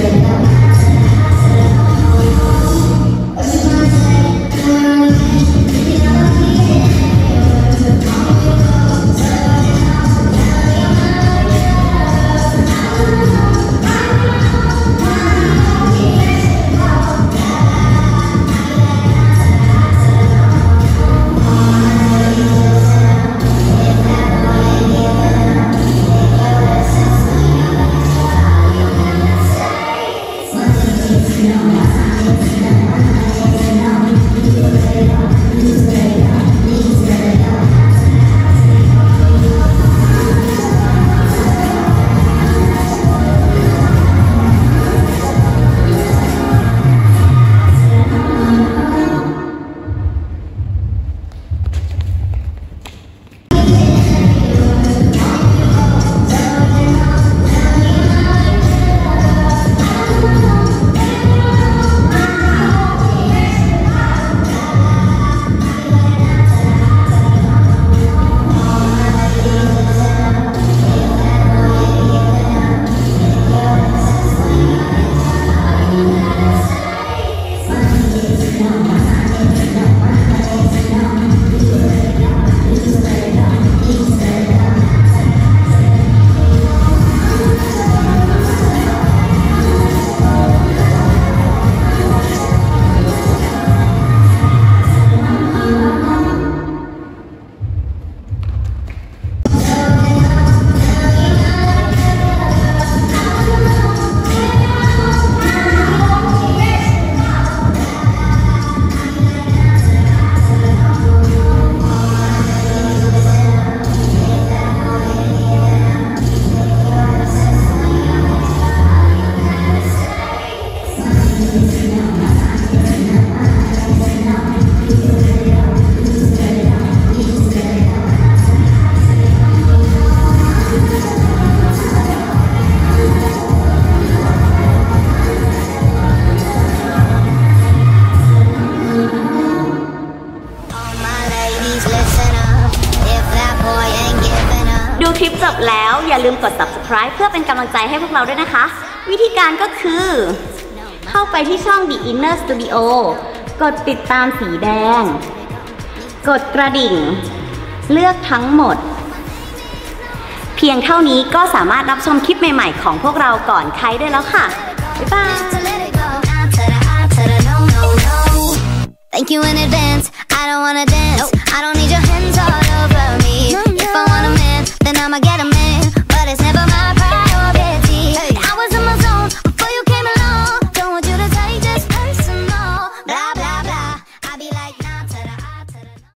ดูคลิปจบแล้วอย่าลืมกด subscribe เพื่อเป็นกำลังใจให้พวกเราด้วยนะคะวิธีการก็คือเข้าไปที่ช่อง The Inner Studio กดติดตามสีแดงกดกระดิ่งเลือกทั้งหมดเพียงเท่านี้ก็สามารถรับชมคลิปใหม่ๆของพวกเราก่อนใครได้แล้วค่ะบ๊ายบาย Thank you in advance. I don't wanna dance.